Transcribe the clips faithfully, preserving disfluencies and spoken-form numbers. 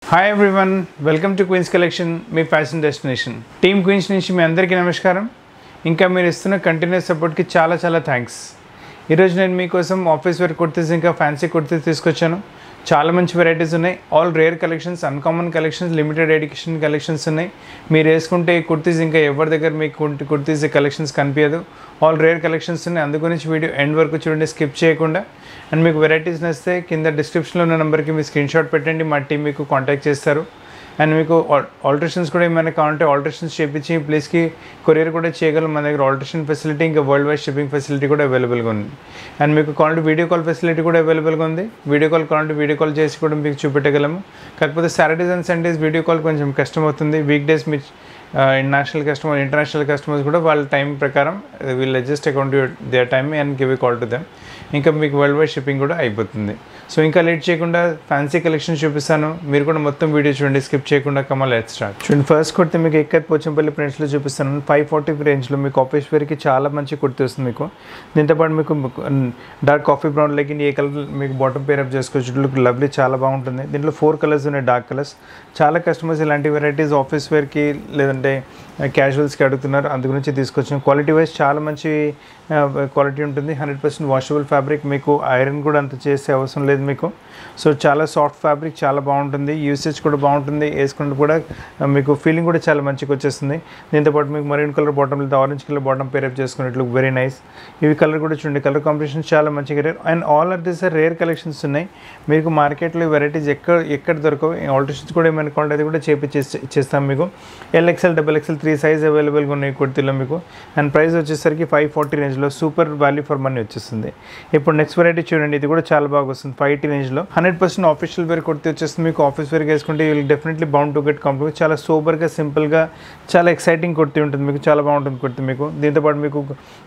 Hi everyone, welcome to queens collection, మీ fashion destination. Team queens నుంచి మీ అందరికీ నమస్కారం. ఇంకా మీరు ఇస్తున్న కంటిన్యూస్ సపోర్ట్కి చాలా చాలా థ్యాంక్స్. ఈరోజు నేను మీకోసం ఆఫీస్ వేర్ కుర్తీస్ ఇంకా ఫ్యాన్సీ కుర్తీస్ తీసుకొచ్చాను. చాలా మంచి వెరైటీస్ ఉన్నాయి. All rare collections, uncommon collections, limited edition collections ఉన్నాయి. మీరు వేసుకుంటే ఈ కుర్తీస్ ఇంకా ఎవరి దగ్గర మీకు కుర్తీస్ కలెక్షన్స్ కనిపించదు. ఆల్ రేర్ కలెక్షన్స్ ఉన్నాయి. అందు గురించి వీడియో ఎండ్ వరకు చూడండి, స్కిప్ చేయకుండా. అండ్ మీకు వెరైటీస్ నచ్చితే కింద డిస్క్రిప్షన్లో ఉన్న నెంబర్కి మీ స్క్రీన్ షాట్ పెట్టండి, మా టీం మీకు కాంటాక్ట్ చేస్తారు. అండ్ మీకు ఆల్టరేషన్స్ కూడా ఏమైనా కావాలంటే ఆల్టరేషన్స్ చేయించి ప్లేస్కి కొరియర్ కూడా చేయగలం. మన దగ్గర ఆల్టరేషన్ ఫెసిలిటీ ఇంకా వరల్డ్ వైడ్ షిప్పింగ్ ఫెసిలిటీ కూడా అవైలబుల్గా ఉంది. అండ్ మీకు కావాలంటే వీడియో కాల్ ఫెసిలిటీ కూడా అవైలబుల్గా ఉంది. వీడియో కాల్ కావాలంటే వీడియో కాల్ చేసి కూడా మీకు చూపెట్టగలము. కాకపోతే Saturdays and Sundays video call కొంచెం కష్టం అవుతుంది. వీక్ డేస్ మీ నేషనల్ కస్టమర్ ఇంటర్నేషనల్ కస్టమర్స్ కూడా వాళ్ళ టైం ప్రకారం వీళ్ళు adjust account their time and give a call to them. ఇంకా మీకు వరల్డ్ వైడ్ షిప్పింగ్ కూడా అయిపోతుంది. సో ఇంకా లేట్ చేయకుండా ఫ్యాన్సీ కలెక్షన్ చూపిస్తాను. మీరు కూడా మొత్తం వీడియో చూడండి, స్కిప్ చేయకుండా. Come on let's start. చూడండి, ఫస్ట్ కుర్తి మీకు ఇక్కత్ పోచంపల్లి ప్రింట్స్లో చూపిస్తాను. ఫైవ్ ఫార్టీ రేంజ్లో మీకు ఆఫీస్ వేర్కి చాలా మంచి కుర్తి వస్తుంది. మీకు దీంతోపాటు మీకు డార్క్ కాఫీ బ్రౌన్ లెగిన్ ఏ కలర్ మీకు బాటమ్ పేరప్ చేసుకోవచ్చు. లుక్ లవ్లీ, చాలా బాగుంటుంది. దీంట్లో ఫోర్ కలర్స్ ఉన్నాయి, డార్క్ కలర్స్. చాలా కస్టమర్స్ ఇలాంటి వెరైటీస్ ఆఫీస్ వేర్కి లేదంటే క్యాజువల్స్కి అడుగుతున్నారు, అందు గురించి తీసుకొచ్చాం. క్వాలిటీ వైజ్ చాలా మంచి క్వాలిటీ ఉంటుంది. హండ్రెడ్ పర్సెంట్ వాషబుల్ ఫ్యాబ్రిక్, మీకు ఐరన్ కూడా అంత చేసే అవసరం లేదు మీకు. సో చాలా సాఫ్ట్ ఫ్యాబ్రిక్, చాలా బాగుంటుంది. యూసేజ్ కూడా బాగుంటుంది. వేసుకుంటే కూడా మీకు ఫీలింగ్ కూడా చాలా మంచిగా వచ్చేస్తుంది. దీంతోపాటు మీకు మరీన్ కలర్ బాటమ్ లేదా ఆరెంజ్ కలర్ బాటమ్ పేరప్ చేసుకున్నట్లు వెరీ నైస్. ఇవి కలర్ కూడా చూడండి, కలర్ కాంబినేషన్ చాలా మంచిగా rare. And all are this rare collections ఉన్నాయి. మీకు మార్కెట్లో వెరైటీస్ ఎక్కడ ఎక్కడ దొరకవు. ఆల్టరేషన్స్ కూడా ఏమైనా కావాలంటే అది కూడా చేపించి చేస్తాం మీకు. L XL, double XL three size అవైలబుల్గా ఉన్నాయి కుర్తీలో మీకు. అండ్ ప్రైస్ వచ్చేసరికి ఫైవ్ ఫార్టీ రేంజ్లో సూపర్ వాల్యూ ఫర్ మనీ వచ్చేస్తుంది. ఇప్పుడు నెక్స్ట్ వెరైటీ చూడండి, ఇది కూడా చాలా బాగా వస్తుంది. ఫైవ్ ఎయిటీ రేంజ్లో hundred percent official wear kurti వచ్చేస్తుంది మీకు. ఆఫీస్ వేర్కి వేసుకుంటే you will definitely bound to get compliment. చాలా సూపర్గా, సింపుల్గా, చాలా ఎక్సైటింగ్ కుర్తీ ఉంటుంది మీకు. చాలా బాగుంటుంది కుర్తీ మీకు. దీంతోపాటు మీకు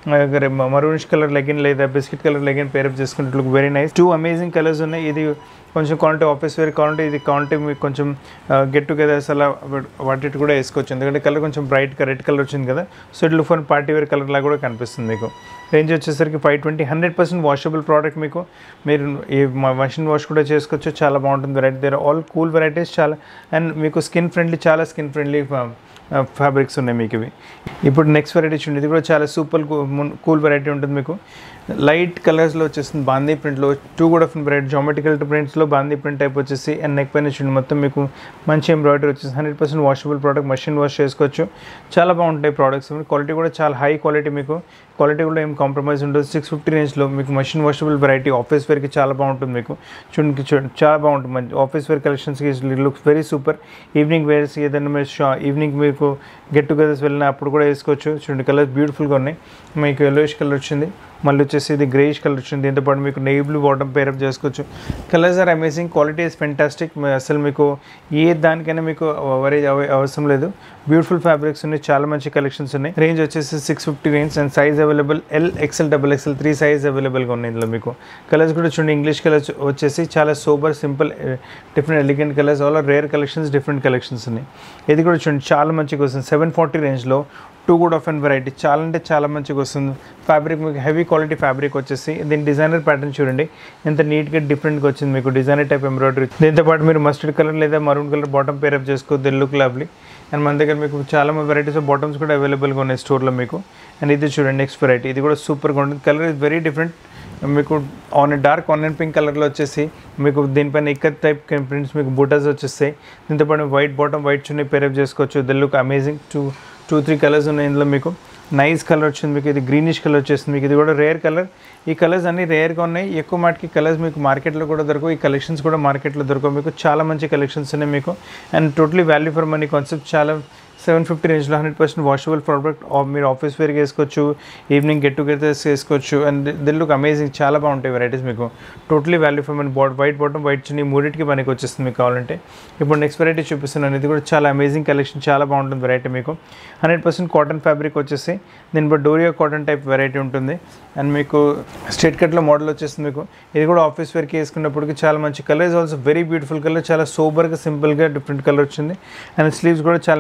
మరూనిష్ కలర్ లెగిన్ లేదా బిస్కెట్ కలర్ లెగిన్ పేరప్ చేసుకుంటే look very nice. Two amazing colours ఉన్నాయి. ఇది కొంచెం కావాలంటే ఆఫీస్ వేర్ కావాలంటే, ఇది కావాలంటే మీకు కొంచెం గెట్ టుగెదర్స్ అలా వాటి కూడా వేసుకోవచ్చు. ఎందుకంటే కలర్ కొంచెం బ్రైట్గా రెడ్ కలర్ వచ్చింది కదా. So it look for party wear colour లాగా కూడా కనిపిస్తుంది మీకు. రేంజ్ వచ్చేసరికి five twenty hundred percent washable product మీకు. మీరు ఈ మషిన్ వాష్ కూడా చేసుకోవచ్చు. చాలా బాగుంటుంది variety. There all cool varieties చాలా. అండ్ మీకు స్కిన్ ఫ్రెండ్లీ, చాలా స్కిన్ ఫ్రెండ్లీ ఫ్యాబ్రిక్స్ ఉన్నాయి మీకు ఇవి. ఇప్పుడు నెక్స్ట్ వెరైటీ చూడండి, ఇది కూడా చాలా సూపర్ కూల్ వెరైటీ ఉంటుంది మీకు. లైట్ కలర్స్లో వచ్చేస్తుంది. బాందీ ప్రింట్లో టూ కూడా వెరైటీ జామెట్రికల్ ప్రింట్స్లో బాందీ ప్రింట్ టైప్ వచ్చేసి. అండ్ నెక్ పైన చూడండి మొత్తం మీకు మంచి ఎంబ్రాయిడరీ వచ్చేసి. Hundred percent washable product, machine wash చేసుకోవచ్చు. చాలా బాగుంటాయి ప్రోడక్ట్స్. క్వాలిటీ కూడా చాలా హై క్వాలిటీ మీకు. క్వాలిటీ కూడా ఏం కాంప్రమైజ్ ఉంటుంది. సిక్స్ ఫిఫ్టీ రేంజ్లో మీకు మషిన్ వాషబుల్ వెరైటీ ఆఫీస్ వేర్కి చాలా బాగుంటుంది మీకు. చూడండి చూడండి చాలా బాగుంటుంది. మంచి ఆఫీస్ వేర్ కలెక్షన్స్కి looks very super. Evening wears ఏదైనా మీరు షా ఈవినింగ్ మీకు గెట్ టుగెదర్స్ వెళ్ళిన అప్పుడు కూడా వేసుకోవచ్చు. చూడండి కలర్స్ బ్యూటిఫుల్గా ఉన్నాయి. మీకు ఎల్లోయిష్ కలర్ వచ్చింది, మళ్ళీ వచ్చేసి ఇది గ్రేయిష్ కలర్ వచ్చింది. దీంతోపాటు మీకు నెవీ బ్లూ బాటమ్ పేరప్ చేసుకోవచ్చు. Colours are amazing, quality is fantastic. అసలు మీకు ఏ దానికైనా మీకు వరీ అవసరం లేదు. బ్యూటిఫుల్ ఫ్యాబ్రిక్స్ ఉన్నాయి, చాలా మంచి కలెక్షన్స్ ఉన్నాయి. రేంజ్ వచ్చేసి six fifty range. And size available L XL, double XL three size అవైలబుల్గా ఉన్నాయి ఇందులో మీకు. కలర్స్ కూడా చూడండి, ఇంగ్లీష్ కలర్స్ వచ్చేసి చాలా super simple different elegant colours. All rare collections, different collections ఉన్నాయి. ఇది కూడా చూడండి చాలా మంచిగా వస్తుంది. సెవెన్ ఫార్టీ రేంజ్లో too good of and variety. చాలా అంటే చాలా మంచిగా వస్తుంది. ఫ్యాబ్రిక్ మీకు హెవీ క్వాలిటీ ఫ్యాబ్రిక్ వచ్చేసి. దీని డిజైనర్ ప్యాటర్న్ చూడండి ఎంత నీట్గా డిఫరెంట్గా వచ్చింది మీకు. Designer type embroidery. దీంతోపాటు మీరు మస్టర్డ్ కలర్ లేదా మరూన్ కలర్ బాటమ్ పేరప్ చేసుకోవచ్చు. The look lovely. అండ్ మన దగ్గర మీకు చాలా వెరైటీస్ ఆఫ్ బాటమ్స్ కూడా అవైలబుల్గా ఉన్నాయి స్టోర్లో మీకు. అండ్ ఇది చూడండి నెక్స్ట్ వెరైటీ. ఇది కూడా సూపర్గా ఉంటుంది. కలర్ ఇస్ వెరీ డిఫరెంట్ మీకు. ఆన్ డార్క్ ఆనియన్ పింక్ కలర్లో వచ్చేసి మీకు దీనిపైన ఇక్కత్ టైప్ ప్రింట్స్ మీకు బూటాస్ వచ్చేస్తాయి. దీంతోపాటు white bottom, white chunni pair up చేసుకోవచ్చు. The look amazing. Two two three colours ఉన్నాయి ఇందులో మీకు. నైస్ కలర్ వచ్చింది మీకు. ఇది గ్రీనిష్ కలర్ వచ్చేస్తుంది మీకు. ఇది కూడా రేర్ కలర్. ఈ కలర్స్ అన్నీ రేర్గా ఉన్నాయి. ఎక్కువ మాటికి కలర్స్ మీకు మార్కెట్లో కూడా దొరకవు. ఈ కలెక్షన్స్ కూడా మార్కెట్లో దొరకవు మీకు. చాలా మంచి కలెక్షన్స్ ఉన్నాయి మీకు. And totally value for money concept. చాలా సెవెన్ ఫిఫ్టీ రేంజ్లో హండ్రెడ్ పర్సెంట్ వాషబుల్ ప్రోడక్ట్. మీరు ఆఫీస్ వేర్కి వేసుకోవచ్చు, ఈవినింగ్ గెట్ టుగెదర్స్ వేసుకోవచ్చు. And the look amazing. చాలా బాగుంటాయి వెరైటీస్ మీకు. Totally value for money. But white bottom, white chunni మూడింటికి మనకి వచ్చేస్తుంది మీకు కావాలంటే. ఇప్పుడు నెక్స్ట్ వెరైటీ చూపిస్తున్నాను. ఇది కూడా చాలా అమేజింగ్ కలెక్షన్, చాలా బాగుంటుంది వెరైటీ మీకు. హండ్రెడ్ పర్సెంట్ కాటన్ ఫ్యాబ్రిక్ వచ్చేసి. దీని but doria cotton type variety ఉంటుంది. అండ్ మీకు స్ట్రేట్ కట్లో మోడల్ వచ్చేస్తుంది మీకు. ఇది కూడా ఆఫీస్ వేర్కి వేసుకున్నప్పటికీ చాలా మంచి colour. Is also very beautiful colour. చాలా సూపర్గా సింపుల్గా డిఫరెంట్ కలర్ వచ్చింది. అండ్ స్లీవ్స్ కూడా చాలా మంచిగా వచ్చేసి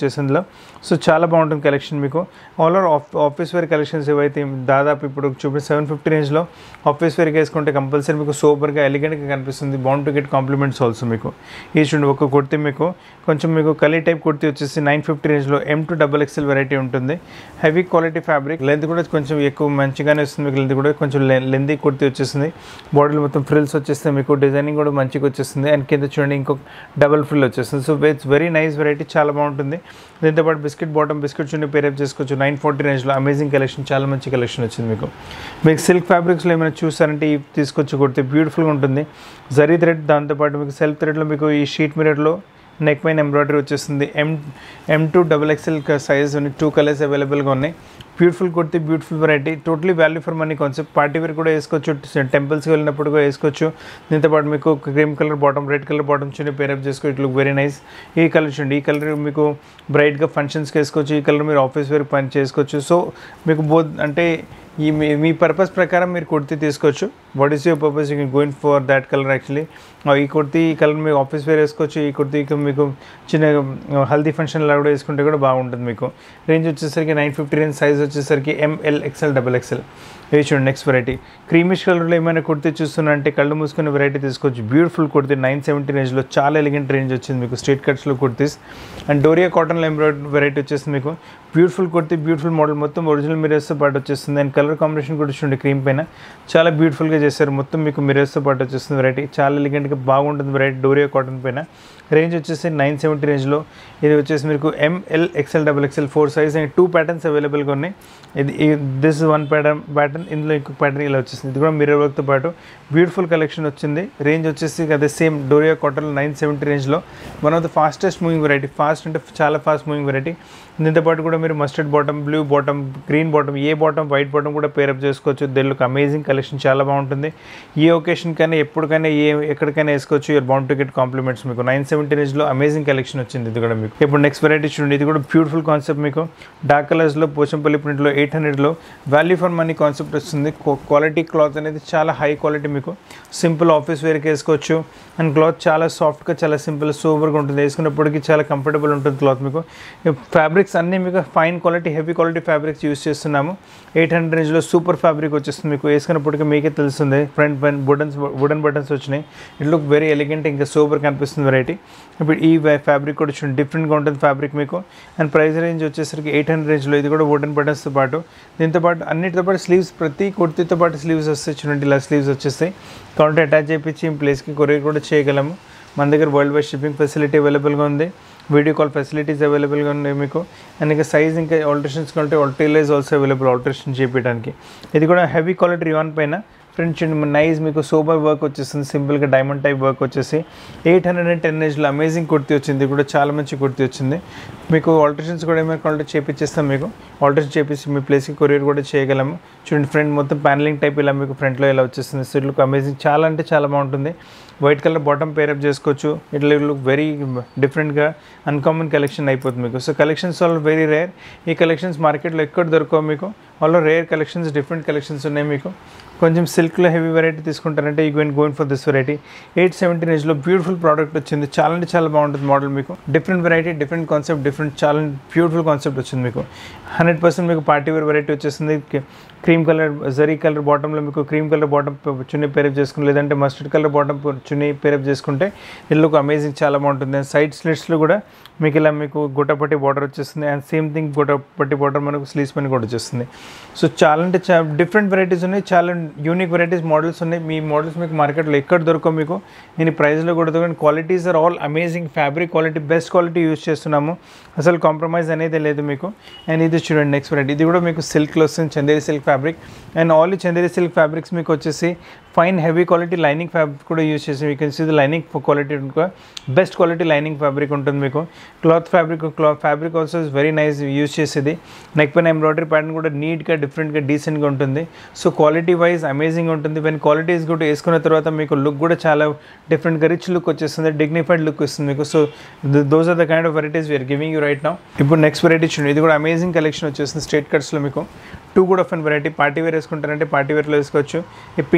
వచ్చేసి ఇందులో. సో చాలా బాగుంటుంది కలెక్షన్ మీకు. All over of office wear collections ఏవైతే దాదాపు ఇప్పుడు చూపి సెవెన్ ఫిఫ్టీ రేంజ్లో ఆఫీస్ వేర్కి వేసుకుంటే కంపల్సరీ మీకు సూపర్గా ఎలిగెంట్గా కనిపిస్తుంది. బాగుంటు గెట్ కాంప్లిమెంట్స్ ఆల్సో మీకు. ఈ చూడండి ఒక కుర్తీ మీకు కొంచెం మీకు కలీ టైప్ కుర్తీ వచ్చేసి నైన్ ఫిఫ్టీ రేంజ్లో M to double XL variety ఉంటుంది. హెవీ క్వాలిటీ ఫ్యాబ్రిక్, లెంత్ కూడా కొంచెం ఎక్కువ మంచిగానే వస్తుంది మీకు. లెంత్ కూడా కొంచెం లెంతీ కుర్తీ వచ్చేస్తుంది. బాడీలో మొత్తం ఫ్రిల్స్ వచ్చేస్తే మీకు డిజైనింగ్ కూడా మంచిగా వచ్చేస్తుంది. అండ్ కింద చూడండి ఇంకొక డబల్ ఫ్రిల్ వచ్చేస్తుంది. So it's very nice variety, చాలా బాగుంటుంది. దీంతోపాటు biscuit bottom biscuit chunni pair up చేసుకోవచ్చు. నైన్ ఫార్టీ రేంజ్లో అమేజింగ్ కలెక్షన్, చాలా మంచి కలెక్షన్ వచ్చింది మీకు. మీకు సిల్క్ ఫ్యాబ్రిక్స్లో ఏమైనా చూసారంటే ఈ తీసుకొచ్చి కొడితే బ్యూటిఫుల్గా ఉంటుంది. జరీ థ్రెడ్, దాంతోపాటు మీకు సెల్ఫ్ థ్రెడ్లో మీకు ఈ షీట్ మిరర్లో నెక్ పైన ఎంబ్రాయిడరీ వచ్చేస్తుంది. M M to double XL size ఉన్నాయి. టూ కలర్స్ అవైలబుల్గా ఉన్నాయి. Beautiful kurti, beautiful variety, totally value for money concept. Party wear కూడా వేసుకోవచ్చు, టెంపుల్స్కి వెళ్ళినప్పుడు కూడా వేసుకోవచ్చు. దీంతోపాటు మీకు cream colour bottom, red colour bottom చూడండి పేరప్ చేసుకో. It look very nice. ఈ కలర్ చూడండి, ఈ కలర్ మీకు బ్రైట్గా ఫంక్షన్స్కి వేసుకోవచ్చు. ఈ కలర్ మీరు ఆఫీస్ వేర్ పని చేసుకోవచ్చు. సో మీకు బోత్ అంటే ఈ మీ మీ పర్పస్ ప్రకారం మీరు కుర్తీ తీసుకోవచ్చు. What is your purpose, you can going for that colour actually. ఈ కుర్తీ ఈ కలర్ మీరు ఆఫీస్ వేర్ వేసుకోవచ్చు. ఈ కుర్తీకి మీకు చిన్న హల్దీ ఫంక్షన్లా కూడా వేసుకుంటే కూడా బాగుంటుంది మీకు. రేంజ్ వచ్చేసరికి నైన్ ఫిఫ్టీ రేంజ్, సైజ్ వచ్చేసరికి ఎంఎల్ ఎక్స్ఎల్ డబల్ ఎక్స్ఎల్. ఇది చూడండి నెక్స్ట్ వెరైటీ. క్రీమిష్ కలర్లో ఏమైనా కుర్తీ చూస్తున్నా అంటే కళ్ళు మూసుకునే వెరైటీ తీసుకోవచ్చు. బ్యూటిఫుల్ కుర్తీ నైన్ సెవెంటీ రేంజ్లో చాలా ఎలిగెంట్ రేంజ్ వచ్చింది మీకు. స్ట్రేట్ కట్స్లో కుర్తీస్ అండ్ డోరియా కాటన్లో ఎంబ్రాయిడరీ వెరైటీ వచ్చేస్తుంది మీకు. బ్యూటిఫుల్ కుర్తీ, బ్యూటిఫుల్ మోడల్, మొత్తం ఒరిజినల్ మిరర్స్తో పాటు వచ్చేస్తుంది. అండ్ కలర్ కాంబినేషన్ కూడా చూడండి క్రీమ్ పైన చాలా బ్యూటిఫుల్గా చేశారు. మొత్తం మీకు మిరర్స్తో పాటు వచ్చేస్తుంది వెరైటీ. చాలా ఎలిగెంట్గా బాగుంటుంది వెరైటీ డోరియా కాటన్ పైన. రేంజ్ వచ్చేసి నైన్ సెవెంటీ రేంజ్లో. ఇది వచ్చేసి మీకు M L XL double XL four size and two patterns అవైలబుల్గా ఉన్నాయి. ఇది దిస్ వన్ ప్యాటర్న్ ప్యాటర్న్ ఇందులో ఇంకొక ప్యాటర్న్ ఇలా వచ్చేసింది. ఇది కూడా మిర్రర్ వర్క్తో పాటు బ్యూటిఫుల్ కలెక్షన్ వచ్చింది. రేంజ్ వచ్చేసి అదే same doria cotton nine seventy రేంజ్లో. One of the fastest moving variety. Fast అంటే చాలా ఫాస్ట్ మూవింగ్ వెరైటీ. దీంతో పాటు కూడా మీరు mustard bottom, blue bottom, green bottom, ఏ బాటమ్, వైట్ బాటమ్ కూడా పేరప్ చేసుకోవచ్చు. దీనిలో అమేజింగ్ కలెక్షన్, చాలా బాగుంటుంది. ఏ ఒకేషన్కైనా ఎప్పటికైనా ఏ ఎక్కడికైనా వేసుకోవచ్చు. You're bound to get compliments మీకు. నైన్ సెవెంటీ రేంజ్లో అమేజింగ్ కలెక్షన్ వచ్చింది ఇది కూడా మీకు. ఇప్పుడు నెక్స్ట్ వెరైటీ చూడండి. ఇది కూడా బ్యూటిఫుల్ కాన్సెప్ట్ మీకు. డార్క్ కలర్స్లో పోచంపల్లి ప్రింట్లో ఎయిట్ హండ్రెడ్లో వాల్యూ ఫర్ మనీ కాన్సెప్ట్ వస్తుంది. క్వాలిటీ క్లాత్ అనేది చాలా హై క్వాలిటీ మీకు. సింపుల్ ఆఫీస్ వేర్కి వేసుకోవచ్చు. అండ్ క్లాత్ చాలా సాఫ్ట్గా, చాలా సింపుల్ సూపర్గా ఉంటుంది. వేసుకున్నప్పటికీ చాలా కంఫర్టబుల్ ఉంటుంది క్లాత్ మీకు. ఫ్యాబ్రిక్స్ అన్నీ మీకు fine quality, heavy quality fabrics use చేస్తున్నాము. ఎయిట్ హండ్రెడ్ రేంజ్లో సూపర్ ఫ్యాబ్రిక్ వచ్చేస్తుంది మీకు. వేసుకున్నప్పటికీ మీకే తెలుస్తుంది. ఫ్రంట్ పైన బటన్స్ వుడెన్ బటన్స్ వచ్చినాయి. ఇట్ లుక్ వెరీ ఎలిగెంట్, ఇంకా సూపర్ కనిపిస్తుంది వెరైటీ. ఇప్పుడు ఈ ఫ్యాబ్రిక్ కూడా చూడండి డిఫరెంట్గా ఉంటుంది ఫ్యాబ్రిక్ మీకు. అండ్ ప్రైస్ రేంజ్ వచ్చేసరికి ఎయిట్ హండ్రెడ్ రేంజ్లో. ఇది కూడా వుడెన్ బటన్స్తో పాటు, దీంతో పాటు అన్నిటితో పాటు స్లీవ్స్, ప్రతి కుర్తీతో పాటు స్లీవ్స్ వస్తాయి చూడండి. ఇలా స్లీవ్స్ వచ్చేస్తాయి. కౌంటర్ అటాచ్ చేయించి ప్లేస్కి కొరియర్ కూడా చేయగలము. మన దగ్గర వరల్డ్ వైడ్ షిప్పింగ్ ఫెసిలిటీ అవైలబుల్గా ఉంది. వీడియో కాల్ ఫెసిలిటీస్ అవైలబుల్గా ఉన్నాయి మీకు. అండ్ ఇంకా సైజ్ ఇంకా ఆల్టరేషన్స్ కంటే టైలర్స్ ఆల్సో అవైలబుల్ ఆల్టరేషన్ చేయించడానికి. ఇది కూడా హెవీ క్వాలిటీ రివాన్ పైన ఫ్రంట్ చూడండి నైస్ మీకు సూపర్ వర్క్ వచ్చేస్తుంది. సింపుల్గా డైమండ్ టైప్ వర్క్ వచ్చేసి ఎయిట్ హండ్రెడ్ అండ్ టెన్ ఏజ్లో అమేజింగ్ కుర్తీ వచ్చింది. కూడా చాలా మంచి కుర్తీ వచ్చింది మీకు. ఆల్టరేషన్స్ కూడా ఏమైనా కావాలంటే చేపించేస్తాం మీకు. ఆల్టరేషన్ చేపించి మీ ప్లేస్కి కొరియర్ కూడా చేయగలము. చూడండి ఫ్రంట్ మొత్తం ప్యానలింగ్ టైప్ ఇలా మీకు ఫ్రంట్లో ఇలా వచ్చేస్తుంది. సో లుక్ అమేజింగ్, చాలా అంటే చాలా బాగుంటుంది. వైట్ కలర్ బాటమ్ పేరప్ చేసుకోవచ్చు. ఇట్లా లుక్ వెరీ డిఫరెంట్గా అన్కామన్ కలెక్షన్ అయిపోతుంది మీకు. So collections all very rare. ఈ కలెక్షన్స్ మార్కెట్లో ఎక్కడ దొరకవు మీకు. All rare collections, different collections ఉన్నాయి మీకు. కొంచెం సిల్క్లో హెవీ వెరైటీ తీసుకుంటారంటే you can going for this variety. Eight seventy రేంజ్లో బ్యూటిఫుల్ ప్రోడక్ట్ వచ్చింది. చాలా అంటే చాలా బాగుంటుంది మోడల్ మీకు. Different variety, different concept, different చాలా బ్యూటిఫుల్ కాన్సెప్ట్ వచ్చింది మీకు. హండ్రెడ్ పర్సెంట్ మీకు పార్టీ వేర్ వెరైటీ వచ్చేస్తుంది. క్రీమ్ కలర్ జరీ కలర్ బాటంలో మీకు cream colour bottom chunni pair up చేసుకుని, లేదంటే mustard colour bottom chunni pair up చేసుకుంటే ఇల్లు అమేజింగ్ చాలా బాగుంటుంది. అండ్ సైడ్ స్లిట్స్లో కూడా మీకు ఇలా మీకు గుట్టపట్టి బార్డర్ వచ్చేస్తుంది. అండ్ సేమ్ థింగ్ గుట్టపట్టి బార్డర్ మనకు స్లీవ్స్ పైన కూడా వచ్చేస్తుంది. సో చాలా అంటే చాలా డిఫరెంట్ వెరైటీస్ ఉన్నాయి. చాలా యూనిక్ వెరైటీస్ మోడల్స్ ఉన్నాయి. మీ మోడల్స్ మీకు మార్కెట్లో ఎక్కడ దొరకవు మీకు. నేను ప్రైస్లో కూడా దొరకని qualities are all amazing. Fabric quality best quality use చేస్తున్నాము. అసలు కాంప్రమైజ్ అనేది లేదు మీకు. అండ్ ఇది చూడండి నెక్స్ట్ వెరైటీ. ఇది కూడా మీకు సిల్క్లో వస్తుంది, Chanderi silk fabric. And all ఈ చందేరి సిల్క్ ఫ్యాబ్రిక్స్ మీకు వచ్చేసి fine heavy quality lining fabric కూడా యూజ్ చేసి you can see the lining quality best quality lining fabric ఉంటుంది మీకు. Cloth fabric cloth fabric also is very nice use చేసేది. Neck పైన embroidery pattern కూడా నీట్గా డిఫరెంట్గా డీసెంట్గా ఉంటుంది. సో క్వాలిటీ వైజ్ అమేజింగ్ ఉంటుంది. వెన్ క్వాలిటీ ఈజ్ గుడ్ వేసుకున్న తర్వాత మీకు లుక్ కూడా చాలా డిఫరెంట్గా రిచ్ లుక్ వచ్చేస్తుంది, డిగ్నిఫైడ్ లుక్ వస్తుంది మీకు. So those are the kind of varieties we're giving you right now. ఇప్పుడు నెక్స్ట్ వెరైటీ చూడండి. ఇది కూడా అమేజింగ్ కలెక్షన్ వచ్చేస్తుంది స్ట్రేట్ కట్స్లో మీకు. టూ కూడా ఫన్ వెరైటీ. పార్టీ వేర్ వేసుకుంటారంటే పార్టీ వేర్లో వేసుకోవచ్చు. ఈ pink colour bottom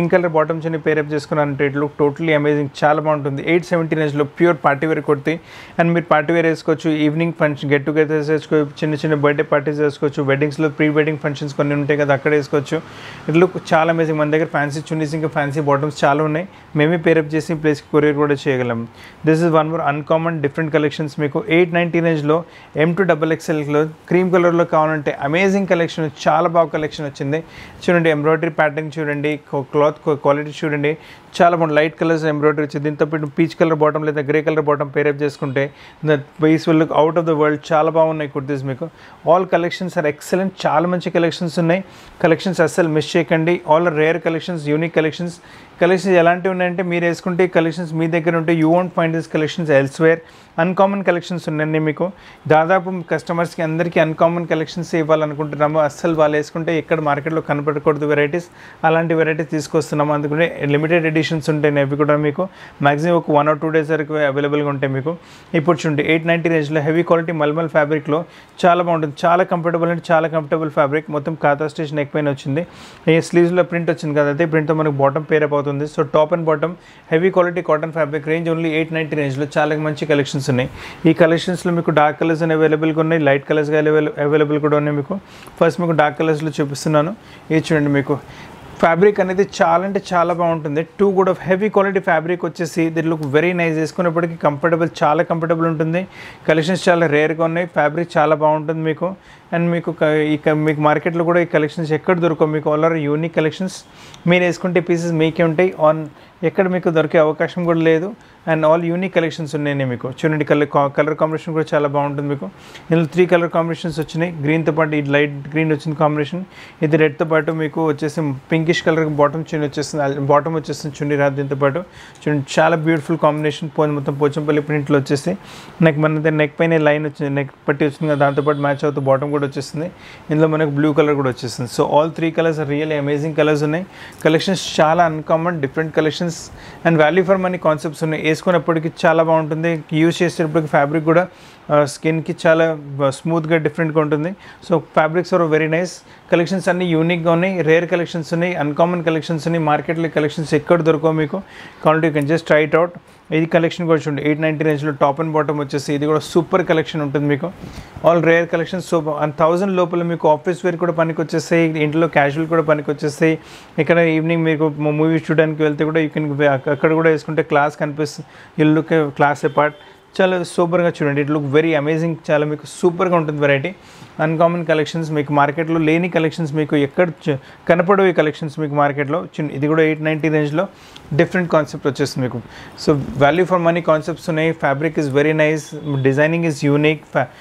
bottom chunni pair up చేసుకున్నారంటే ఇట్ లుక్ టోటలీ అమేజింగ్, చాలా బాగుంటుంది. ఎయిట్ సెవెంటీ రేంజ్లో pure party wear kurti. And మీరు పార్టీ వేర్ వేసుకోవచ్చు, ఈవినింగ్ ఫంక్షన్ గెట్ టుగెదర్స్ వేసుకోవచ్చు, చిన్న చిన్న బర్త్డే పార్టీస్ వేసుకోవచ్చు, వెడ్డింగ్స్లో ప్రీ వెడ్డింగ్ ఫంక్షన్స్ కొన్ని ఉంటాయి కదా అక్కడ వేసుకోవచ్చు. ఇట్ లుక్ చాలా అమేజింగ్. మన దగ్గర ఫ్యాన్సీ చున్నీస్ ఇంకా ఫ్యాన్సీ బాటమ్స్ చాలా ఉన్నాయి, మేమే పేరప్ చేసి ప్లేస్కి కొరియర్ కూడా చేయగలం. This is one more uncommon different collections మీకు ఎయిట్ నైంటీ రేంజ్లో ఎం టు డబల్ ఎక్స్ఎల్లో క్రీమ్ కలర్లో కావాలంటే అమేజింగ్ కలెక్షన్, చాలా బాగా కలెక్షన్ వచ్చింది. చూడండి ఎంబ్రాయిడరీ ప్యాటర్న్ చూడండి, క్లాత్ క్వాలిటీ చూడండి, చాలా బాగుంది. లైట్ కలర్స్ ఎంబ్రాయిడరీ వచ్చింది, దీంతో పాటు పీచ్ కలర్ బాటమ్ లేదా గ్రే కలర్ బాటమ్ పేరప్ చేసుకుంటే that piece will look out of the world. చాలా బాగున్నాయి కుర్తీస్ మీకు. ఆల్ కలెక్షన్స్ ఆర్ ఎక్సలెంట్, చాలా మంచి కలెక్షన్స్ ఉన్నాయి. కలెక్షన్స్ అస్సలు మిస్ చేయకండి. All rare collections, unique collections. Collections ఎలాంటివి ఉన్నాయంటే మీరు వేసుకుంటే కలెక్షన్స్ మీ దగ్గర ఉంటే you won't find this collections elsewhere. Uncommon collections ఉన్నాయండి మీకు. దాదాపు కస్టమర్స్కి అందరికీ అన్కామన్ కలెక్షన్స్ ఇవ్వాలనుకుంటున్నాము. అస్సలు వాళ్ళు వేసుకుంటే ఎక్కడ మార్కెట్లో కనపడకూడదు వెరైటీస్, అలాంటి వెరైటీస్ తీసుకొస్తున్నాము. అందుకనే లిమిటెడ్ ఎడిషన్స్ ఉంటాయి అవి కూడా మీకు మ్యాక్సిమం ఒక వన్ ఆర్ టూ డేస్ వరకు అవైలబుల్గా ఉంటాయి మీకు. ఇప్పుడు చూడండి ఎయిట్ నైంటీ రేంజ్లో హెవీ క్వాలిటీ మల్మల్ ఫ్యాబ్రిక్లో చాలా బాగుంటుంది, చాలా కంఫర్టబుల్ అంటే చాలా కంఫర్టబుల్ ఫ్యాబ్రిక్. మొత్తం కాతా స్టిచ్ నెక్ పైన వచ్చింది, ఈ స్లీవ్స్లో ప్రింట్ వచ్చింది కదా, అదే ప్రింట్తో మనకు బాటమ్ పేరప్ అవుతుంది. So top and bottom heavy quality cotton fabric range only eight ninety రేంజ్లో చాలా మంచి కలెక్షన్స్ ఉన్నాయి. ఈ కలెక్షన్స్లో మీకు డార్క్ కలర్స్ అని అవైలబుల్గా ఉన్నాయి, లైట్ కలర్స్గా అవైలబుల్ అవైలబుల్ కూడా ఉన్నాయి మీకు. ఫస్ట్ మీకు డార్క్ కలర్స్లో చూపిస్తున్నాను. ఇది చూడండి మీకు ఫ్యాబ్రిక్ అనేది చాలా అంటే చాలా బాగుంటుంది. టూ కూడా హెవీ క్వాలిటీ ఫ్యాబ్రిక్ వచ్చేసి దిట్ లుక్ వెరీ నైస్. వేసుకున్నప్పటికీ కంఫర్టబుల్, చాలా కంఫర్టబుల్ ఉంటుంది. కలెక్షన్స్ చాలా రేర్గా ఉన్నాయి, ఫ్యాబ్రిక్ చాలా బాగుంటుంది మీకు. అండ్ మీకు ఇక మీకు మార్కెట్లో కూడా ఈ కలెక్షన్స్ ఎక్కడ దొరకవు మీకు. All are unique collections. మీరు వేసుకుంటే పీసెస్ మీకే ఉంటాయి, ఆన్ ఎక్కడ మీకు దొరికే అవకాశం కూడా లేదు. అండ్ ఆల్ యూనిక్ కలెక్షన్స్ ఉన్నాయి మీకు. చూడండి కలర్ కలర్ కాంబినేషన్ కూడా చాలా బాగుంటుంది మీకు. ఇందులో త్రీ కలర్ కాంబినేషన్స్ వచ్చినాయి. గ్రీన్తో పాటు ఇది లైట్ గ్రీన్ వచ్చింది కాంబినేషన్, ఇది రెడ్తో పాటు మీకు వచ్చేసి పింకిష్ కలర్ బాటమ్ చున్నీ వచ్చేస్తుంది, బాటమ్ వచ్చేస్తుంది చున్నీ రాదు. దీంతో పాటు చూడండి చాలా బ్యూటిఫుల్ కాంబినేషన్. పో మొత్తం పోచంపల్లి ప్రింట్లో వచ్చేసి నెక్ మన నెక్ పైన లైన్ వచ్చింది, నెక్ పట్టి వచ్చింది కదా, దాంతోపాటు మ్యాచ్ అవుతూ బాటమ్ కూడా వచ్చేస్తుంది. ఇందులో మనకు బ్లూ కలర్ కూడా వచ్చేస్తుంది. So all three colours really amazing colours ఉన్నాయి. కలెక్షన్స్ చాలా uncommon different collections and value for money concepts ఉన్నాయి. వేసుకున్నప్పటికీ చాలా బాగుంటుంది, యూజ్ చేసేటప్పటికి ఫ్యాబ్రిక్ కూడా స్కిన్కి చాలా స్మూత్గా డిఫరెంట్గా ఉంటుంది. So fabrics are very nice. Collections అన్నీ యూనిక్గా ఉన్నాయి, రేర్ కలెక్షన్స్ ఉన్నాయి, అన్కామన్ కలెక్షన్స్ ఉన్నాయి. మార్కెట్లో కలెక్షన్స్ ఎక్కడ దొరకవు మీకు. కాబట్టి you can just try it out. ఇది కలెక్షన్ కూడా చూడండి ఎయిట్ నైంటీ రేంజ్లో టాప్ అండ్ బాటమ్ వచ్చేసి ఇది కూడా సూపర్ కలెక్షన్ ఉంటుంది మీకు. All rare collections. So and thousand లోపల మీకు ఆఫీస్ వేర్ కూడా పనికి వచ్చేస్తాయి, ఇంట్లో క్యాజువల్ కూడా పనికి వచ్చేస్తాయి. ఇక్కడ ఈవినింగ్ మీకు మూవీ చూడడానికి వెళ్తే కూడా యూ కెన్ అక్కడ కూడా వేసుకుంటే క్లాస్ కనిపిస్తుంది, యూ లుక్ క్లాస్ అపార్ట్. చాలా సూపర్గా చూడండి, ఇట్ లుక్ వెరీ అమేజింగ్, చాలా మీకు సూపర్గా ఉంటుంది వెరైటీ. అన్కామన్ కలెక్షన్స్ మీకు మార్కెట్లో లేని కలెక్షన్స్ మీకు ఎక్కడ కనపడవు ఈ కలెక్షన్స్ మీకు మార్కెట్లో. ఇది కూడా ఎయిట్ నైంటీ రేంజ్లో డిఫరెంట్ కాన్సెప్ట్ వచ్చేస్తుంది మీకు. So value for money concepts ఉన్నాయి. Fabric is very nice, designing is unique,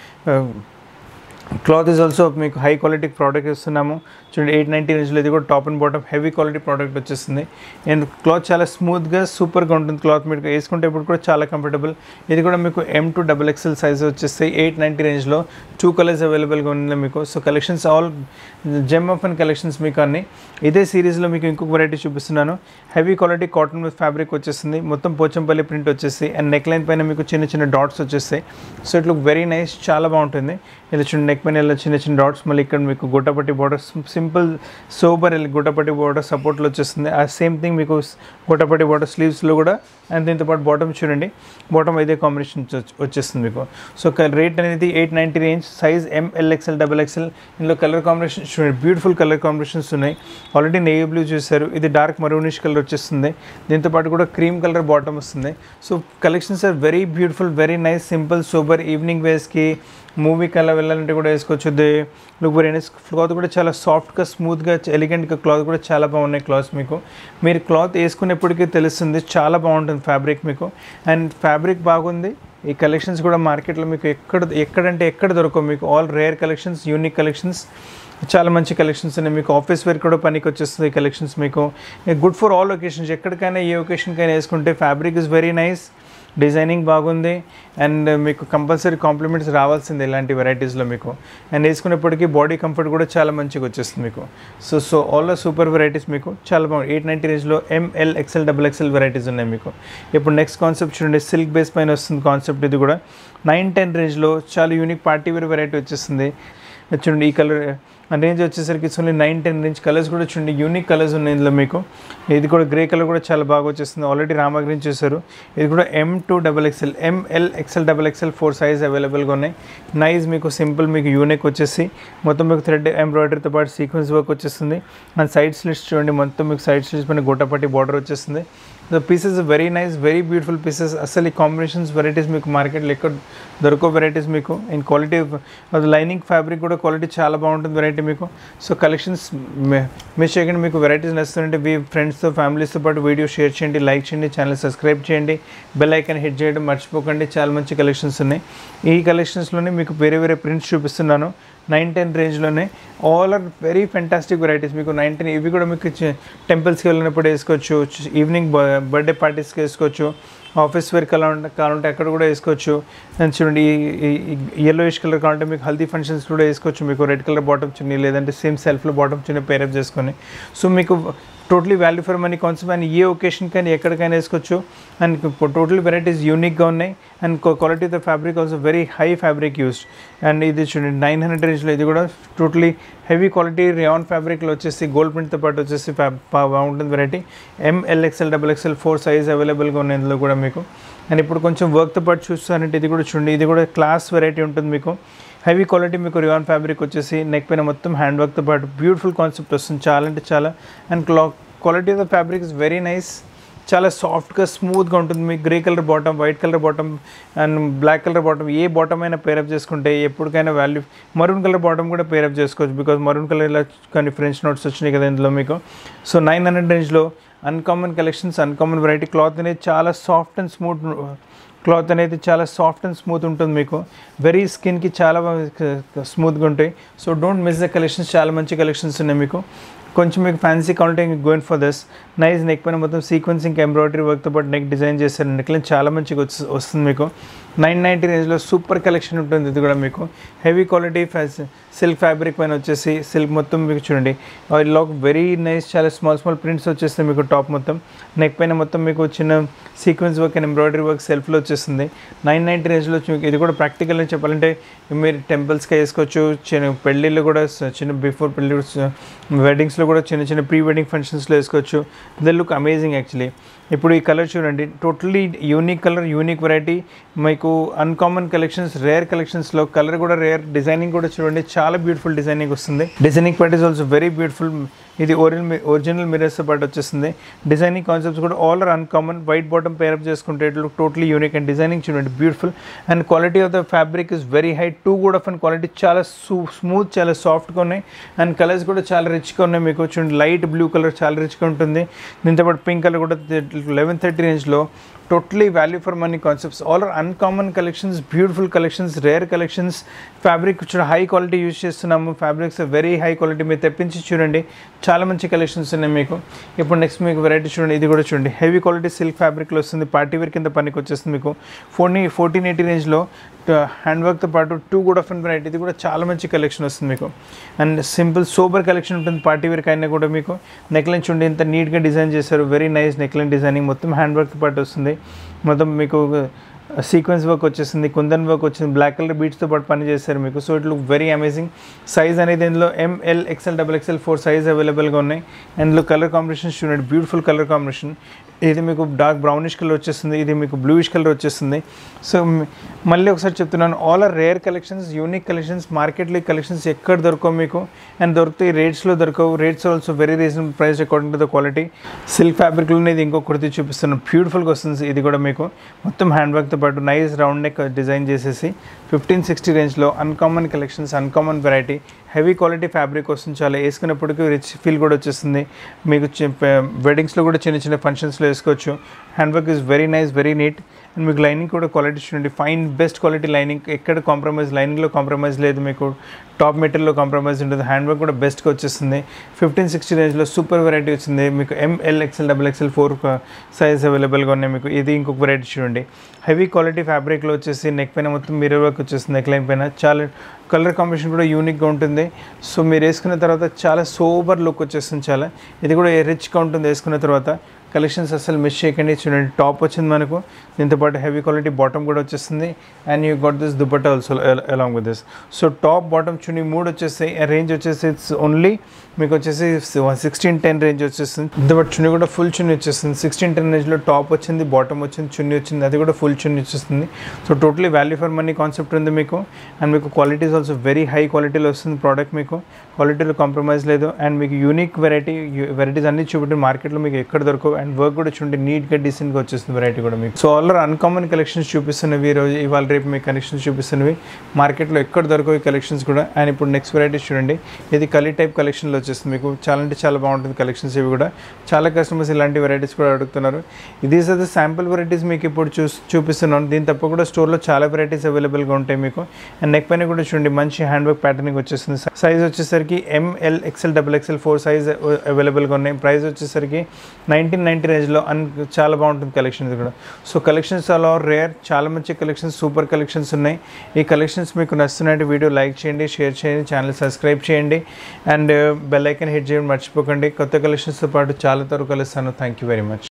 cloth is also మీకు హై క్వాలిటీ ప్రోడక్ట్ ఇస్తున్నాము. చూడండి ఎయిట్ నైంటీ రేంజ్లో ఇది కూడా top and bottom heavy quality product వచ్చేస్తుంది. అండ్ క్లాత్ చాలా స్మూత్గా సూపర్గా ఉంటుంది. క్లాత్ మీరు వేసుకుంటే ఇప్పుడు కూడా చాలా కంఫర్టబుల్. ఇది కూడా మీకు M to double XL size వచ్చేస్తాయి. ఎయిట్ నైంటీ రేంజ్లో టూ కలర్స్ అవైలబుల్గా ఉన్నాయి మీకు. So collections all gem of and collections మీకు అన్ని. ఇదే సిరీస్లో మీకు ఇంకొక వెరైటీ చూపిస్తున్నాను. Heavy quality cotton with fabric వచ్చేస్తుంది, మొత్తం పోచంపల్లి ప్రింట్ వచ్చేసి అండ్ నెక్ లైన్ పైన మీకు చిన్న చిన్న డాట్స్ వచ్చేస్తాయి. So it look very nice, చాలా బాగుంటుంది. ఇలా చూడండి నెక్ పైన ఇలా చిన్న చిన్న డాట్స్, మళ్ళీ ఇక్కడ మీకు గుట్టపట్టి బోర్డర్ సింపుల్ సోబర్ గుట్టపట్టి బోర్డర్ సపోర్ట్లో వచ్చేస్తుంది. ఆ సేమ్ థింగ్ మీకు గుట్టపట్టి బోర్డర్ స్లీవ్స్లో కూడా. అండ్ దీంతో పాటు బాటమ్ చూడండి, బాటమ్ ఇదే కాంబినేషన్ వచ్చేస్తుంది మీకు. సో రేట్ అనేది eight ninety range, size M L XL double XL. ఇందులో కలర్ కాంబినేషన్ చూడండి, బ్యూటిఫుల్ కలర్ కాంబినేషన్స్ ఉన్నాయి. ఆల్రెడీ నేవీ బ్లూ చూసారు, ఇది డార్క్ మరూనిష్ కలర్ వచ్చేస్తుంది. దీంతో పాటు కూడా క్రీమ్ కలర్ బాటమ్ వస్తుంది. So collections are very beautiful, very nice, simple sober evening వేస్కి మూవీకి అలా వెళ్ళాలంటే కూడా వేసుకోవచ్చు. Look very nice. క్లాత్ కూడా చాలా సాఫ్ట్గా స్మూత్గా ఎలిగెంట్గా క్లాత్ కూడా చాలా బాగున్నాయి క్లాత్స్ మీకు. మీరు క్లాత్ వేసుకునేప్పటికీ తెలుస్తుంది, చాలా బాగుంటుంది ఫ్యాబ్రిక్ మీకు. అండ్ ఫ్యాబ్రిక్ బాగుంది. ఈ కలెక్షన్స్ కూడా మార్కెట్లో మీకు ఎక్కడ ఎక్కడంటే ఎక్కడ దొరకవు మీకు. All rare collections, unique collections, చాలా మంచి కలెక్షన్స్ ఉన్నాయి మీకు. ఆఫీస్ వేర్ కూడా పనికి వచ్చేస్తుంది ఈ కలెక్షన్స్ మీకు. గుడ్ ఫర్ ఆల్ ఒకేషన్స్, ఎక్కడికైనా ఏ ఒకేషన్కైనా వేసుకుంటే. Fabric is very nice, designing బాగుంది అండ్ మీకు కంపల్సరీ కాంప్లిమెంట్స్ రావాల్సింది ఇలాంటి వెరైటీస్లో మీకు. అండ్ వేసుకునేప్పటికీ బాడీ కంఫర్ట్ కూడా చాలా మంచిగా వచ్చేస్తుంది మీకు. So so all super varieties మీకు చాలా బాగుంది. ఎయిట్ నైంటీ రేంజ్లో M L XL double XL varieties ఉన్నాయి మీకు. ఇప్పుడు నెక్స్ట్ కాన్సెప్ట్ చూడండి, సిల్క్ బేస్ పైన వస్తుంది కాన్సెప్ట్. ఇది కూడా నైన్ టెన్ రేంజ్లో చాలా యూనిక్ పార్టీ వేర్ వెరైటీ వచ్చేస్తుంది. చూడండి ఈ కలర్ రేంజ్ వచ్చేసరికి only nine ten range colours కూడా చూడండి యూనిక్ కలర్స్ ఉన్నాయి ఇందులో మీకు. ఇది కూడా గ్రే కలర్ కూడా చాలా బాగా వచ్చేస్తుంది. ఆల్రెడీ రామా గ్రీన్ చేశారు. ఇది కూడా M to double XL M L XL double XL four size అవైలబుల్గా ఉన్నాయి. నైస్ మీకు సింపుల్ మీకు యూనిక్ వచ్చేసి మొత్తం మీకు థ్రెడ్ ఎంబ్రాయిడరీతో పాటు సీక్వెన్స్ వర్క్ వచ్చేస్తుంది. అండ్ సైడ్ స్లిట్స్ చూడండి మొత్తం మీకు సైడ్ స్లిట్స్ పైన గోటాపట్టి బార్డర్ వచ్చేస్తుంది. The pieces very nice, very beautiful pieces. అసలు ఈ కాంబినేషన్స్ వెరైటీస్ మీకు మార్కెట్లో ఎక్కడ దొరకో వెరైటీస్ మీకు. ఇన్ క్వాలిటీ అది లైనింగ్ ఫ్యాబ్రిక్ కూడా క్వాలిటీ చాలా బాగుంటుంది వెరైటీ మీకు. సో కలెక్షన్స్ మిస్ చేయకండి. మీకు వెరైటీస్ నచ్చుతుంటే మీ ఫ్రెండ్స్తో ఫ్యామిలీస్తో పాటు వీడియో షేర్ చేయండి, లైక్ చేయండి, ఛానల్ సబ్స్క్రైబ్ చేయండి, బెల్ ఐకాన్ హిట్ చేయడం మర్చిపోకండి. చాలా మంచి కలెక్షన్స్ ఉన్నాయి. ఈ కలెక్షన్స్లోనే మీకు వేరే వేరే ప్రింట్స్ చూపిస్తున్నాను నైన్ టెన్ రేంజ్లోనే. All are very fantastic varieties మీకు. నైన్ టెన్ ఇవి కూడా మీకు టెంపుల్స్కి వెళ్ళినప్పుడు వేసుకోవచ్చు, ఈవినింగ్ బర్త్డే పార్టీస్కి వేసుకోవచ్చు, ఆఫీస్ వేర్ కలర్ కావాలంటే అక్కడ కూడా వేసుకోవచ్చు. అండ్ చూడండి ఈ ఎల్లోయిష్ కలర్ కావాలంటే మీకు హల్దీ ఫంక్షన్స్ కూడా వేసుకోవచ్చు. మీకు రెడ్ కలర్ బాటమ్ చున్నీ లేదంటే సేమ్ సెల్ఫ్లో బాటమ్ చున్నీ పేరప్ చేసుకొని. సో మీకు totally value for money concept. And ఏ ఒకేషన్ కానీ ఎక్కడికైనా వేసుకోవచ్చు. అండ్ టోటల్ వెరైటీస్ యూనిక్గా ఉన్నాయి. And quality of the fabric also very high fabric used. And ఇది చూడండి నైన్ హండ్రెడ్ రేంజ్లో ఇది కూడా టోటలీ హెవీ క్వాలిటీ రేయాన్ ఫ్యాబ్రిక్లో వచ్చేసి గోల్డ్ ప్రింట్తో పాటు వచ్చేసి బాగుంటుంది variety. M L XL double XL four size అవైలబుల్గా ఉన్నాయి ఇందులో కూడా మీకు. అండ్ ఇప్పుడు కొంచెం వర్క్తో పాటు చూస్తానంటే ఇది కూడా చూడండి, ఇది కూడా క్లాస్ వెరైటీ ఉంటుంది మీకు. హెవీ క్వాలిటీ మీకు రియాన్ ఫ్యాబ్రిక్ వచ్చేసి నెక్ పైన మొత్తం హ్యాండ్ వర్క్తో పాటు బ్యూటిఫుల్ కాన్సెప్ట్ వస్తుంది చాలా అంటే చాలా. అండ్ క్లా quality of the fabric is very nice, చాలా సాఫ్ట్గా స్మూత్గా ఉంటుంది. మీకు grey colour bottom, white colour bottom and black colour bottom ఏ బాటమ్ అయినా పేరప్ చేసుకుంటే ఎప్పటికైనా వాల్యూ. మరూన్ కలర్ బాటమ్ కూడా పేరప్ చేసుకోవచ్చు బికాజ్ మరూన్ కలర్లో కొన్ని ఫ్రెంచ్ నోట్స్ వచ్చినాయి కదా ఇందులో మీకు. సో నైన్ హండ్రెడ్ రేంజ్లో uncommon collections, uncommon variety. Cloth అనేది చాలా సాఫ్ట్ అండ్ స్మూత్ క్లాత్ అనేది చాలా సాఫ్ట్ అండ్ స్మూత్ ఉంటుంది మీకు. వెరీ స్కిన్కి చాలా స్మూత్గా ఉంటాయి. So don't miss the collections, చాలా మంచి కలెక్షన్స్ ఉన్నాయి మీకు. కొంచెం మీకు ఫ్యాన్సీ కావాలంటే going for this nice neck పైన మొత్తం సీక్వెన్స్ ఇంకా ఎంబ్రాయిడరీ వర్క్తో పాటు నెక్ డిజైన్ చేశారు. నెక్లైన్ చాలా మంచిగా వచ్చి వస్తుంది మీకు. నైన్ నైంటీ రేంజ్లో సూపర్ కలెక్షన్ ఉంటుంది ఇది కూడా మీకు. హెవీ క్వాలిటీ సిల్క్ ఫ్యాబ్రిక్ పైన వచ్చేసి సిల్క్ మొత్తం మీకు చూడండి లాక్ వెరీ నైస్, చాలా స్మాల్ స్మాల్ ప్రింట్స్ వచ్చేస్తాయి మీకు. టాప్ మొత్తం నెక్ పైన మొత్తం మీకు చిన్న sequence work and embroidery work సెల్ఫ్లో వచ్చేస్తుంది. నైన్ నైంటీ రేంజ్లో ఇది కూడా ప్రాక్టికల్ అని చెప్పాలంటే మీరు టెంపుల్స్కి వేసుకోవచ్చు, చిన్న పెళ్ళిళ్ళు కూడా చిన్న బిఫోర్ పెళ్ళి వెడ్డింగ్స్లో కూడా చిన్న చిన్న ప్రీ వెడ్డింగ్ ఫంక్షన్స్లో వేసుకోవచ్చు. They look amazing actually. ఇప్పుడు ఈ కలర్ చూడండి totally unique colour, unique variety మీకు. అన్కామన్ కలెక్షన్స్, రేర్ కలెక్షన్స్లో కలర్ కూడా రేర్, డిజైనింగ్ కూడా చూడండి చాలా బ్యూటిఫుల్ డిజైనింగ్ వస్తుంది. Designing part is also very beautiful. ఇది ఒరిజినల్ ఒరిజినల్ మిరర్స్తో పాటు వచ్చేస్తుంది. డిజైనింగ్ కాన్సెప్ట్స్ కూడా all are uncommon. White bottom pair up చేసుకుంటే ఇట్లు టోటలీ యూనిక్. అండ్ డిజైనింగ్ చూడండి beautiful. And quality of the fabric is very high. Two కూడా ఆఫ్ అండ్ క్వాలిటీ చాలా స్మూత్, చాలా సాఫ్ట్గా ఉన్నాయి. అండ్ కలర్స్ కూడా చాలా రిచ్గా ఉన్నాయి మీకు. చూడండి లైట్ బ్లూ కలర్ చాలా రిచ్గా ఉంటుంది. దీంతో పాటు పింక్ కలర్ కూడా లెవెన్ థర్టీ రేంజ్లో totally value for money concepts. All are uncommon collections, beautiful collections, rare collections. Fabric చూడండి హై క్వాలిటీ యూజ్ చేస్తున్నాము. Fabrics very high quality. మీరు తెప్పించి చూడండి చాలా మంచి కలెక్షన్స్ ఉన్నాయి మీకు. ఇప్పుడు నెక్స్ట్ మీకు వెరైటీ చూడండి, ఇది కూడా చూడండి హెవీ క్వాలిటీ సిల్క్ ఫ్యాబ్రిక్లో వస్తుంది. పార్టీ వేర్ కింద పనికి వచ్చేస్తుంది మీకు. ఫోర్టీ ఫోర్టీన్ ఎయిటీ రేంజ్లో హ్యాండ్ వర్క్తో పాటు టూ కూడా ఆఫ్ అండ్ వెరైటీ. ఇది కూడా చాలా మంచి కలెక్షన్ వస్తుంది మీకు. అండ్ సింపుల్ సోబర్ కలెక్షన్ ఉంటుంది పార్టీ వేర్కి అయినా కూడా మీకు. నెక్లైన్ చూడండి ఎంత నీట్గా డిజైన్ చేశారు. Very nice neckline designing. మొత్తం హ్యాండ్ వర్క్తో పాటు వస్తుంది. మొత్తం మీకు సీక్వెన్స్ వర్క్ వచ్చేసింది, కుందన్ వర్క్ వచ్చింది, బ్లాక్ కలర్ బీట్స్తో పాటు పని చేశారు మీకు. So it look very amazing. Size అనేది ఇందులో M L XL double XL four size అవైలబుల్గా ఉన్నాయి. ఇందులో కలర్ కాంబినేషన్స్ చూడండి బ్యూటిఫుల్ కలర్ కాంబినేషన్. ఇది మీకు డార్క్ బ్రౌనిష్ కలర్ వచ్చేస్తుంది, ఇది మీకు బ్లూయిష్ కలర్ వచ్చేస్తుంది. సో మళ్ళీ ఒకసారి చెప్తున్నాను, all are rare collections, unique collections. మార్కెట్లో కలెక్షన్స్ ఎక్కడ దొరకవు మీకు. అండ్ దొరుకుతాయి రేట్స్లో దొరకవు. Rates also very reasonable price according to the quality. Silk ఫ్యాబ్రిక్లోనే ఇది ఇంకో కుర్తి చూపిస్తున్నాను, బ్యూటిఫుల్గా వస్తుంది. ఇది కూడా మీకు మొత్తం హ్యాండ్ వర్క్తో పాటు నైస్ రౌండ్ నెక్ డిజైన్ చేసేసి ఫిఫ్టీన్ సిక్స్టీ రేంజ్లో uncommon collections, uncommon variety, heavy quality fabric వస్తుంది. చాలా వేసుకున్నప్పటికీ రిచ్ ఫీల్ కూడా వచ్చేస్తుంది మీకు. వెడ్డింగ్స్లో కూడా చిన్న చిన్న ఫంక్షన్స్లో వేసుకోవచ్చు. Hand work is very nice, very neat. And మీకు లైనింగ్ కూడా క్వాలిటీ చూడండి, ఫైన్ బెస్ట్ క్వాలిటీ లైనింగ్. ఎక్కడ కాంప్రమైజ్, లైనింగ్లో కాంప్రమైజ్ లేదు మీకు. టాప్ మెటీరియల్లో కాంప్రమైజ్ ఉంటుంది. హ్యాండ్ వర్క్ కూడా బెస్ట్గా వచ్చేస్తుంది. ఫిఫ్టీన్ సిక్స్టీ రేంజ్లో సూపర్ వెరైటీ వచ్చింది మీకు. M L XL double XL four size అవైలబుల్గా ఉన్నాయి మీకు. ఇది ఇంకొక వెరైటీ చూడండి, హెవీ క్వాలిటీ ఫ్యాబ్రిక్లో వచ్చేసి నెక్ పైన మొత్తం మిర్రర్ వర్క్ వచ్చేస్తుంది. నెక్ లైన్ పైన చాలా కలర్ కాంబినేషన్ కూడా యూనిక్గా ఉంటుంది. సో మీరు వేసుకున్న తర్వాత చాలా సోబర్ లుక్ వచ్చేస్తుంది చాలా. ఇది కూడా రిచ్గా ఉంటుంది వేసుకున్న తర్వాత. కలెక్షన్స్ అసలు మిస్ చేయకండి. చూడండి టాప్ వచ్చింది మనకు, దీంతో పాటు హెవీ క్వాలిటీ బాటమ్ కూడా వచ్చేస్తుంది. And you got this dupatta also along with this. So top bottom chunni మూడు వచ్చేస్తాయి. రేంజ్ వచ్చేసి ఇట్స్ ఓన్లీ మీకు వచ్చేసి సిక్స్టీన్ టెన్ రేంజ్ వచ్చేస్తుంది. దీంతో పాటు చున్నీ కూడా ఫుల్ చున్నీ వచ్చేస్తుంది. సిక్స్టీన్ టెన్ రేంజ్లో టాప్ వచ్చింది, బాటమ్ వచ్చింది, చున్నీ వచ్చింది, అది కూడా ఫుల్ చున్నీ వచ్చేస్తుంది. So totally value for money concept ఉంది మీకు. అండ్ మీకు క్వాలిటీస్ ఆల్సో వెరీ హై క్వాలిటీలో వస్తుంది ప్రోడక్ట్, మీకు క్వాలిటీలో కాంప్రమైజ్ లేదు. అండ్ మీకు యూనిక్ వెరైటీ వెరైటీస్ అన్ని చూపెట్టి మార్కెట్లో మీకు ఎక్కడ దొరకవు. అండ్ వర్క్ కూడా చూడండి నీట్గా డీసెంట్గా వచ్చేస్తుంది వెరైటీ కూడా మీకు. సో ఆల్రెడీ అన్కామన్ కలెక్షన్స్ చూపిస్తున్నవి ఈరోజు, ఇవాళ రేపు మీకు కలెక్షన్స్ చూపిస్తున్నవి మార్కెట్లో ఎక్కడ దొరకవు ఈ కలెక్షన్స్ కూడా. అండ్ ఇప్పుడు నెక్స్ట్ వెరైటీస్ చూడండి, ఇది కలీ టైప్ కలెక్షన్లో వచ్చేస్తుంది మీకు. చాలా అంటే చాలా బాగుంటుంది కలెక్షన్స్ ఇవి కూడా. చాలా కస్టమర్స్ ఇలాంటి వెరైటీస్ కూడా అడుగుతున్నారు. ఇది అయితే శాంపుల్ వెరైటీస్ మీకు ఇప్పుడు చూ చూపిస్తున్నాను. దీని తప్ప కూడా స్టోర్లో చాలా వెరైటీస్ అవైలబుల్గా ఉంటాయి మీకు. అండ్ నెక్ పైన కూడా చూడండి మంచి హ్యాండ్ వర్క్ ప్యాటర్నింగ్ వచ్చేస్తుంది. సైజ్ వచ్చేసరికి M L XL double XL four size అవైలబుల్గా ఉన్నాయి. ప్రైస్ వచ్చేసరికి నైన్టీన్ నైన్టీ రేంజ్లో అన్ చాలా బాగుంటుంది కలెక్షన్స్ కూడా. సో కలెక్షన్స్ చాలా రేర్, చాలా మంచి కలెక్షన్స్, సూపర్ కలెక్షన్స్ ఉన్నాయి. ఈ కలెక్షన్స్ మీకు నచ్చినట్టు వీడియో లైక్ చేయండి, షేర్ చేయండి, ఛానల్ సబ్స్క్రైబ్ చేయండి. అండ్ బెల్ ఐకాన్ హిట్ చేయడం మర్చిపోకండి. కొత్త కలెక్షన్స్తో పాటు చాలా త్వరగా కలుస్తాను. Thank you very much.